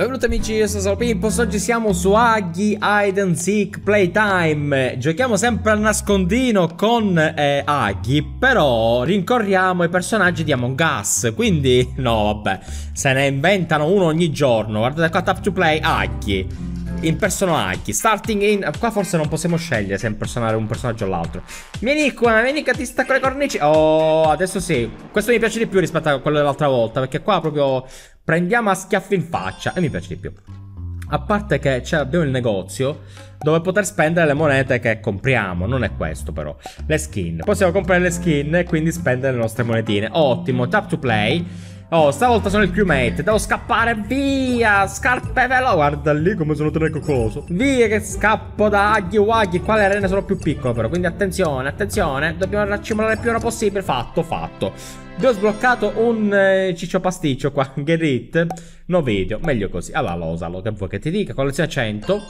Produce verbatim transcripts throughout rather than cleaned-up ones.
Benvenuti amici, io sono Salpimpos, oggi siamo su Aghi Hide and Seek Playtime. Giochiamo sempre al nascondino con eh, Aghi, però rincorriamo i personaggi di Among Us. Quindi, no vabbè, se ne inventano uno ogni giorno. Guardate qua, tap to play, Aghi. Impersono Aghi, starting in... Qua forse non possiamo scegliere se impersonare un personaggio o l'altro. Vieni qua, vieni che ti stacco le cornici. Oh, adesso sì. Questo mi piace di più rispetto a quello dell'altra volta, perché qua proprio prendiamo a schiaffi in faccia. E mi piace di più. A parte che c'è, abbiamo il negozio dove poter spendere le monete che compriamo. Non è questo però. Le skin. Possiamo comprare le skin e quindi spendere le nostre monetine. Ottimo, tap to play. Oh, stavolta sono il crewmate. Devo scappare, via. Scarpe velo. Guarda lì come sono tenecoccoloso. Via che scappo da Aghi Waghi. Qua le arene sono più piccole però, quindi attenzione, attenzione. Dobbiamo raccimolare il più ora possibile. Fatto, fatto. Abbiamo sbloccato un eh, ciccio pasticcio qua. Get it. No video, meglio così. Allora, losalo, che vuoi che ti dica? Collezione cento.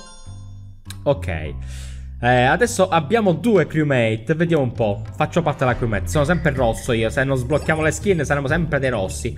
Ok. Eh, adesso abbiamo due crewmate. Vediamo un po'. Faccio parte della crewmate. Sono sempre rosso io. Se non sblocchiamo le skin saremo sempre dei rossi.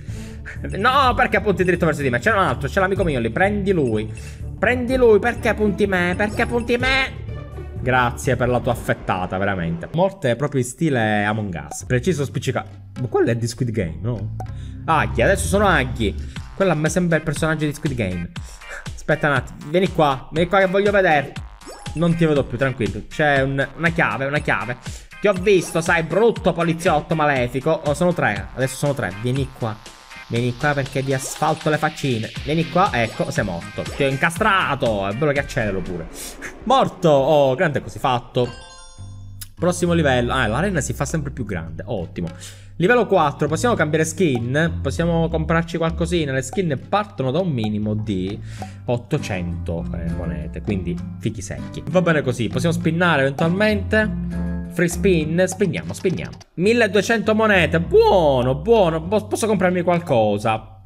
No, perché punti dritto verso di me? C'è un altro, c'è l'amico mio lì. Prendi lui. Prendi lui. Perché punti me? Perché punti me? Grazie per la tua affettata, veramente. Morte proprio in stile Among Us. Preciso, spiccicato. Ma quello è di Squid Game, no? Aghi, adesso sono Aghi. Quello a me sembra il personaggio di Squid Game. Aspetta un attimo. Vieni qua. Vieni qua che voglio vedere. Non ti vedo più, tranquillo. C'è un, una chiave, una chiave. Ti ho visto, sai, brutto poliziotto malefico. Oh, sono tre, adesso sono tre. Vieni qua. Vieni qua perché vi asfalto le faccine. Vieni qua, ecco, sei morto. Ti ho incastrato. È bello che accelero pure. Morto. Oh, grande così, fatto. Prossimo livello. Ah, l'arena si fa sempre più grande. Ottimo. Livello quattro, possiamo cambiare skin. Possiamo comprarci qualcosina. Le skin partono da un minimo di ottocento eh, monete, quindi fichi secchi. Va bene così, possiamo spinnare eventualmente. Free spin, spinniamo, spinniamo. milleduecento monete, buono, buono. Posso comprarmi qualcosa.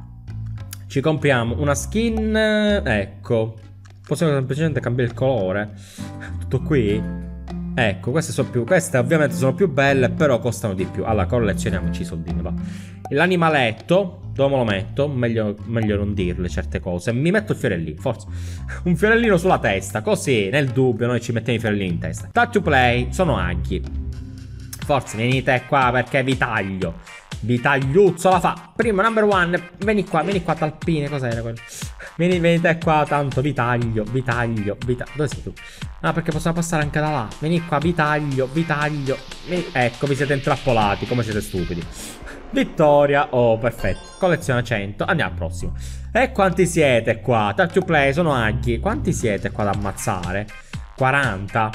Ci compriamo una skin. Ecco. Possiamo semplicemente cambiare il colore. Tutto qui. Ecco, queste sono più. Queste ovviamente sono più belle, però costano di più. Allora, collezioniamoci i soldini, va. L'animaletto, dove me lo metto? Meglio, meglio non dirle certe cose. Mi metto il fiorellino, forse. Un fiorellino sulla testa, così, nel dubbio, noi ci mettiamo i fiorellini in testa. Touch to play, sono Aghi. Forse venite qua perché vi taglio. Vi tagliuzzo la fa. Primo, number one, vieni qua, vieni qua, talpine, cos'era quello? Vieni, venite qua, tanto vi taglio, vi taglio, vi taglio. Dove sei tu? Ah, perché possiamo passare anche da là. Vieni qua, vi taglio, vi taglio. Vieni... Ecco, vi siete intrappolati, come siete stupidi. Vittoria, oh, perfetto. Colleziona cento, andiamo al prossimo. E quanti siete qua? Touch to play, sono Aghi. Quanti siete qua da ammazzare? quaranta.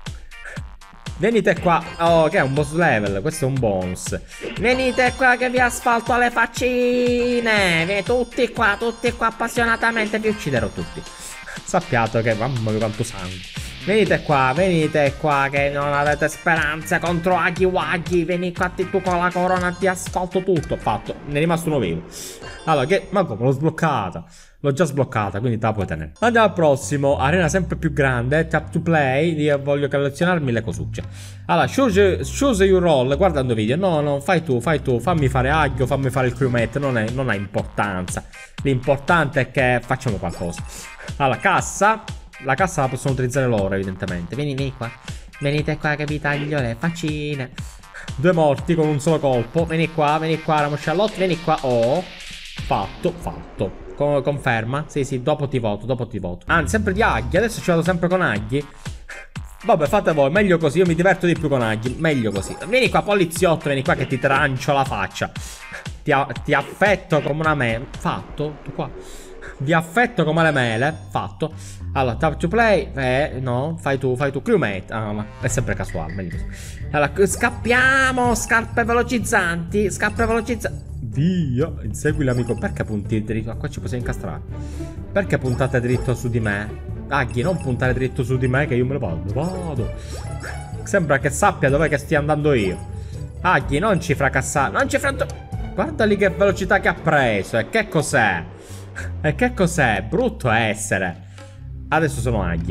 Venite qua. Oh, che è un boss level. Questo è un bonus. Venite qua che vi asfalto le faccine. Vieni tutti qua, tutti qua appassionatamente. Vi ucciderò tutti. Sappiate che, mamma mia quanto sangue. Venite qua, venite qua che non avete speranze contro Aghi Waghi. Vieni qua tu con la corona, ti asfalto tutto. Fatto, ne è rimasto uno vivo. Allora, che, ma come l'ho sbloccata? L'ho già sbloccata, quindi te la puoi tenere. Andiamo al prossimo, arena sempre più grande. Tap to play, io voglio collezionarmi le cosucce. Allora, choose, choose your role, guardando video. No, no, fai tu, fai tu. Fammi fare Aghi o fammi fare il crewmate, non, è, non ha importanza. L'importante è che facciamo qualcosa. Allora, cassa. La cassa la possono utilizzare loro, evidentemente. Vieni, vieni qua. Venite qua che vi taglio le faccine. Due morti con un solo colpo. Vieni qua, vieni qua, Ramo Charlotte, vieni qua. Oh, fatto, fatto. Conferma? Sì, sì, dopo ti voto, dopo ti voto. Anzi, sempre di Aghi, adesso ci vado sempre con Aghi. Vabbè, fate voi, meglio così, io mi diverto di più con Aghi. Meglio così. Vieni qua, poliziotto, vieni qua che ti trancio la faccia. Ti, ti affetto come una mele. Fatto, tu qua. Vi affetto come le mele. Fatto. Allora, tap to play. Eh, no, fai tu, fai tu. Crewmate. Ah, ma è sempre casuale, meglio così. Allora, scappiamo. Scarpe velocizzanti. Scarpe velocizzanti. Via. Insegui l'amico. Perché punti dritto? Ah, qua ci possiamo incastrare. Perché puntate dritto su di me? Aghi, non puntare dritto su di me che io me ne vado. Vado. Sembra che sappia dov'è che stia andando io. Aghi, non ci fracassare. Non ci franto. Guarda lì che velocità che ha preso. E che cos'è? E che cos'è? Brutto essere. Adesso sono Aghi.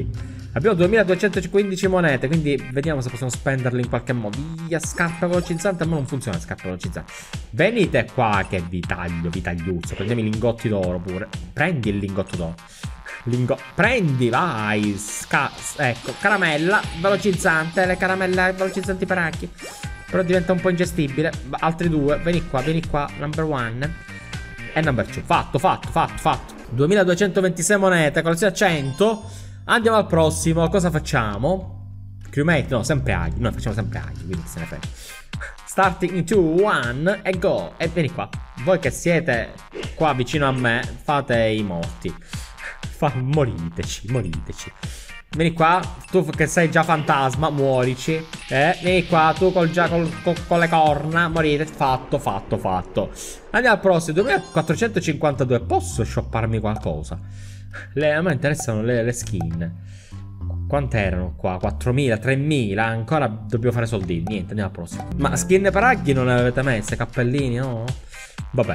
Abbiamo duemiladuecentoquindici monete, quindi vediamo se possiamo spenderle in qualche modo. Via, scarpa velocizzante, ma non funziona scarpa velocizzante. Venite qua che vi taglio, vi tagliuzzo. Prendiamo i lingotti d'oro pure. Prendi il lingotto d'oro. Lingo Prendi, vai. Sca ecco, caramella velocizzante. Le caramelle velocizzanti per Aghi. Però diventa un po' ingestibile. Altri due, vieni qua, vieni qua. Number one e number two. Fatto, fatto, fatto, fatto. duemiladuecentoventisei monete, collezione a cento. Andiamo al prossimo. Cosa facciamo? Crewmate? No, sempre Aghi. Noi facciamo sempre Aghi, quindi se ne frega. Starting in two, one e go. E vieni qua. Voi che siete qua vicino a me, fate i morti. Fa moriteci, moriteci. Vieni qua, tu che sei già fantasma, muorici. Eh, vieni qua, tu col già col, col, con le corna, morite. Fatto, fatto, fatto. Andiamo al prossimo, duemilaquattrocentocinquantadue. Posso shopparmi qualcosa? Le, a me interessano le, le skin. Quante erano qua? quattromila, tremila. Ancora dobbiamo fare soldini. Niente, andiamo al prossimo. Ma skin per Aghi non le avete messe? Cappellini, no? Vabbè.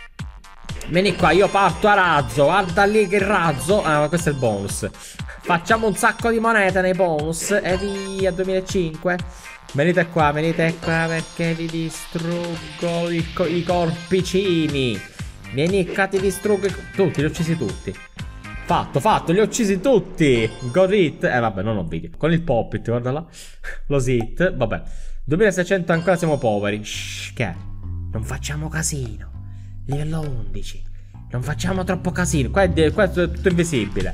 Vieni qua, io parto a razzo. Guarda lì che razzo. Ah, questo è il bonus. Facciamo un sacco di monete nei bonus. E via, duemilacinque. Venite qua, venite qua perché vi distruggo i, co i corpicini. Vieni qua, ti distruggo i... Tutti, li ho uccisi tutti. Fatto, fatto, li ho uccisi tutti. Got it. Eh vabbè, non ho video. Con il Poppit, guarda là. Lo sit, vabbè. duemilaseicento ancora siamo poveri. Shh, che è? Non facciamo casino. Livello undici. Non facciamo troppo casino. Qua è, qua è tutto invisibile.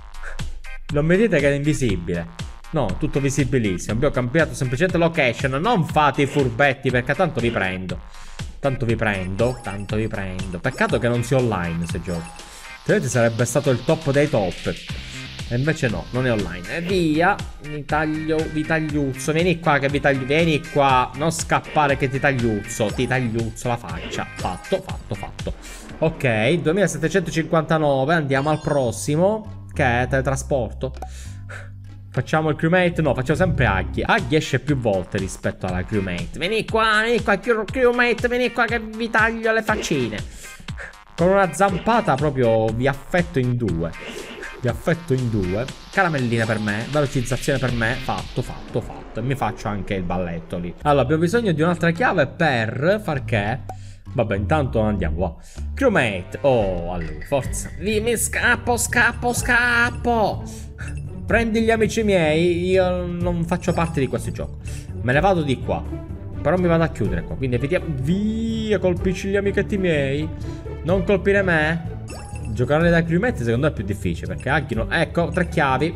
Non mi dite che è invisibile. No, tutto visibilissimo. Abbiamo cambiato semplicemente location. Non fate i furbetti perché tanto vi prendo. Tanto vi prendo. Tanto vi prendo. Peccato che non sia online se gioco. Altrimenti sarebbe stato il top dei top. E invece no, non è online. E via. Mi taglio, vi tagliuzzo. Vieni qua che vi taglio. Vieni qua. Non scappare che ti tagliuzzo. Ti tagliuzzo la faccia. Fatto, fatto, fatto. Ok, duemilasettecentocinquantanove. Andiamo al prossimo. Che è teletrasporto. Facciamo il crewmate? No, facciamo sempre Aghi. Aghi esce più volte rispetto alla crewmate. Vieni qua, vieni qua, crewmate. Vieni qua che vi taglio le faccine. Con una zampata proprio vi affetto in due. Vi affetto in due. Caramelline per me. Velocizzazione per me. Fatto, fatto, fatto. E mi faccio anche il balletto lì. Allora, abbiamo bisogno di un'altra chiave per far che? Vabbè, intanto andiamo, va. Crewmate. Oh, allora, forza. Lì mi scappo, scappo, scappo. Prendi gli amici miei. Io non faccio parte di questo gioco. Me ne vado di qua. Però mi vado a chiudere qua. Quindi vediamo. Via, colpisci gli amichetti miei. Non colpire me. Giocare da crewmate secondo me è più difficile. Perché Aghi non... Ecco, tre chiavi.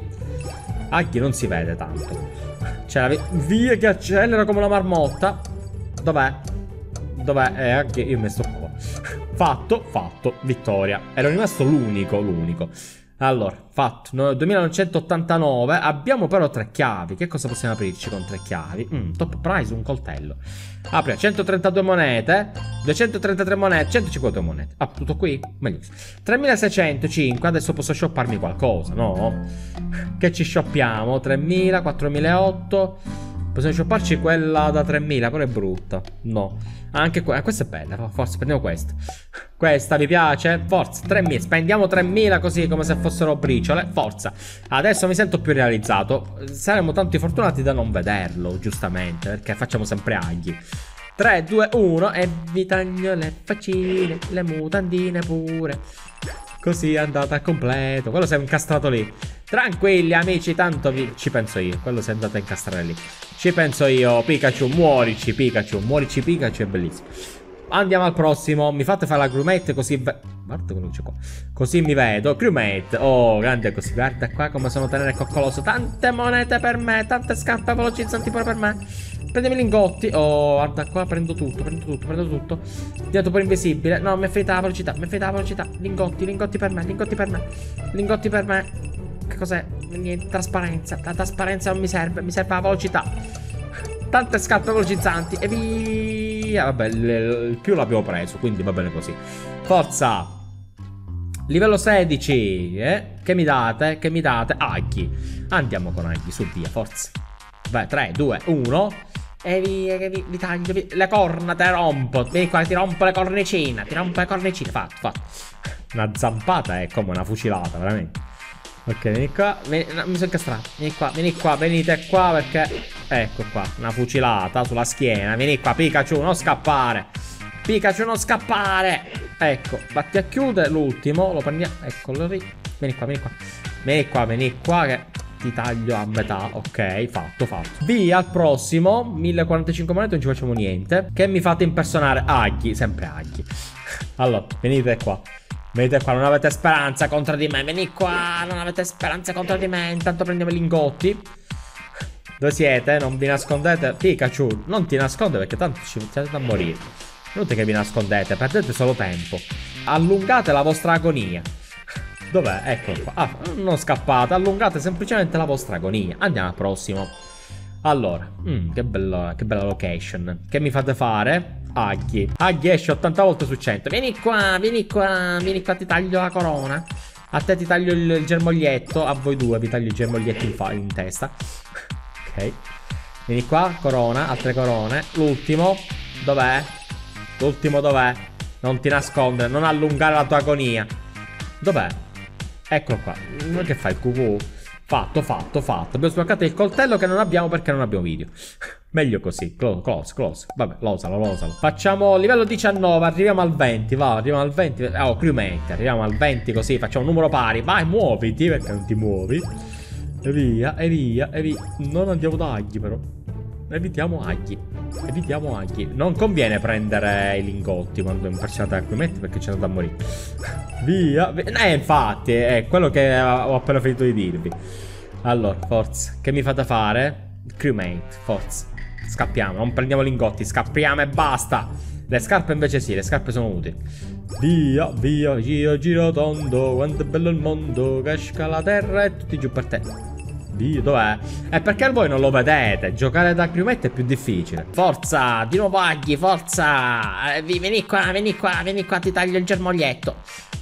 Aghi non si vede tanto. C'è la... Via che accelera come una marmotta. Dov'è? Dov'è? Eh, anche io mi sto qua. Fatto, fatto, vittoria. Ero rimasto l'unico, l'unico. Allora, fatto. No, duemilanovecentottantanove. Abbiamo però tre chiavi. Che cosa possiamo aprirci con tre chiavi? Mm, top prize, un coltello. Apri centotrentadue monete. duecentotrentatré monete. centocinquantadue monete. Ah, tutto qui? Meglio. tremilaseicentocinque. Adesso posso shopparmi qualcosa, no? Che ci shoppiamo? tremila, quattromilaotto. Possiamo shopparci quella da tremila, però è brutta. No. Anche que questa è bella. Forse prendiamo questa. Questa vi piace? Forza, tremila. Spendiamo tremila così come se fossero briciole. Forza. Adesso mi sento più realizzato. Saremo tanti fortunati da non vederlo, giustamente, perché facciamo sempre Aghi. tre, due, uno e vi taglio le faccine, le mutandine pure. Così è andata a completo. Quello si è incastrato lì. Tranquilli amici, tanto vi... ci penso io. Quello si è andato a incastrare lì. Ci penso io. Pikachu, muorici Pikachu. Muorici Pikachu, è bellissimo. Andiamo al prossimo. Mi fate fare la crewmate così... Guarda quello che c'è qua. Così mi vedo. Crewmate. Oh, grande così. Guarda qua come sono tenere e coccoloso. Tante monete per me. Tante scarpe velocizzanti pure per me. Prendiamo i lingotti. Oh, guarda qua. Prendo tutto. Prendo tutto. Prendo tutto. Divento pure invisibile. No, mi è finita la velocità. Mi è finita la velocità. Lingotti. Lingotti per me. Lingotti per me. Lingotti per me. Che cos'è? Niente. Trasparenza. La trasparenza non mi serve. Mi serve la velocità. Tante scarpe velocizzanti. E via. Vabbè, il, il più l'abbiamo preso. Quindi va bene così. Forza. Livello sedici. Eh? Che mi date? Che mi date? Aghi. Andiamo con Aghi. Su, via. Forza. Vai. tre, due, uno. E via. Che vi, vi taglio. Vi... Le corna te rompo. Vieni qua. Ti rompo le cornicine. Ti rompo le cornicine. Fatto. Fatto. Una zampata è come una fucilata. Veramente. Ok, vieni qua. Vieni, no, mi sono incastrato. Vieni qua, vieni qua, venite qua perché... Ecco qua, una fucilata sulla schiena. Vieni qua, Pikachu, non scappare. Pikachu, non scappare. Ecco, vatti a chiudere l'ultimo. Lo prendiamo, eccolo lì. Vieni qua, vieni qua. Vieni qua, vieni qua che ti taglio a metà. Ok, fatto, fatto. Via al prossimo. mille e quarantacinque monete, non ci facciamo niente. Che mi fate impersonare? Aghi, sempre Aghi. Allora, venite qua. Venite qua, non avete speranza contro di me. Vieni qua, non avete speranza contro di me. Intanto prendiamo i lingotti. Dove siete? Non vi nascondete. Pikachu, non ti nasconde perché tanto ci siete da morire. Non è che vi nascondete, perdete solo tempo. Allungate la vostra agonia. Dov'è? Eccolo qua. Ah, non scappate, allungate semplicemente la vostra agonia. Andiamo al prossimo. Allora, mm, che, bello, che bella location. Che mi fate fare? Aghi. Aghi esce ottanta volte su cento. Vieni qua, vieni qua, vieni qua, ti taglio la corona. A te ti taglio il, il germoglietto. A voi due vi taglio il germoglietto in, in testa. Ok. Vieni qua, corona, altre corone. L'ultimo, dov'è? L'ultimo dov'è? Non ti nascondere, non allungare la tua agonia. Dov'è? Eccolo qua. Che fai il cucù? Fatto, fatto, fatto. Abbiamo sbloccato il coltello che non abbiamo perché non abbiamo video. Meglio così. Close, close, close. Vabbè, losalo, losalo. Facciamo livello diciannove, arriviamo al venti. Va, arriviamo al venti. Oh, crewmate, arriviamo al venti così. Facciamo un numero pari. Vai, muoviti perché non ti muovi. E via, e via, e via. Non andiamo da Aghi però. Evitiamo Aghi. Evitiamo Aghi. Non conviene prendere i lingotti quando impersonate da crewmate perché c'è da morire. Via, via. Eh, infatti, è quello che ho appena finito di dirvi. Allora, forza. Che mi fate fare? Crewmate, forza. Scappiamo, non prendiamo lingotti, scappiamo e basta. Le scarpe invece sì, le scarpe sono utili. Via, via, giro, giro tondo. Quanto è bello il mondo. Casca la terra e tutti giù per te. Dio, dov'è? È perché voi non lo vedete. Giocare da crewmate è più difficile. Forza, di nuovo Aghi, forza. eh, Vieni qua, vieni qua, vieni qua, ti taglio il germoglietto.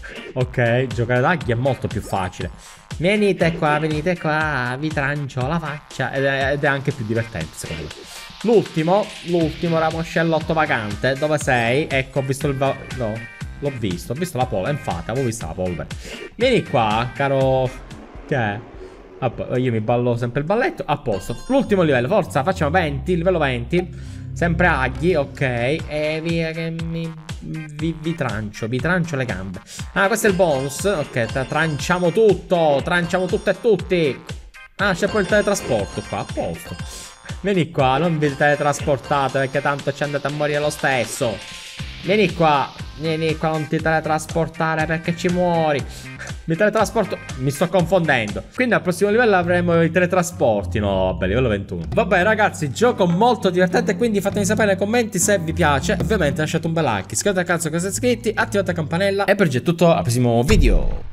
Ok, giocare da Aghi è molto più facile. Venite qua, venite qua. Vi trancio la faccia. Ed è, ed è anche più divertente secondo me. L'ultimo, l'ultimo ramoscellotto vacante. Dove sei? Ecco, ho visto il... No, l'ho visto, ho visto la polvere. Infatti, avevo visto la polvere. Vieni qua, caro... Che è? Io mi ballo sempre il balletto. A posto. L'ultimo livello. Forza, facciamo venti. Livello venti. Sempre Aghi. Ok. E via che mi... Vi, vi trancio. Vi trancio le gambe. Ah, questo è il bonus. Ok, tra tranciamo tutto. Tranciamo tutto e tutti. Ah, c'è poi il teletrasporto qua. A posto. Vieni qua. Non vi teletrasportate perché tanto ci andate a morire lo stesso. Vieni qua. Vieni qua, non ti teletrasportare perché ci muori. Mi teletrasporto. Mi sto confondendo. Quindi al prossimo livello avremo i teletrasporti. No, vabbè, livello ventuno. Vabbè ragazzi, gioco molto divertente. Quindi fatemi sapere nei commenti se vi piace. Ovviamente lasciate un bel like, iscrivetevi al canale se siete iscritti, attivate la campanella. E per oggi è tutto, al prossimo video.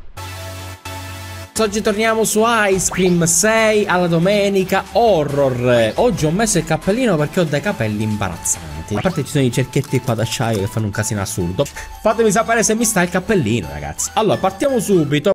Oggi torniamo su Ice Cream sei alla domenica horror. Oggi ho messo il cappellino perché ho dei capelli imbarazzanti. A parte ci sono i cerchietti qua d'acciaio che fanno un casino assurdo. Fatemi sapere se mi sta il cappellino, ragazzi. Allora, partiamo subito.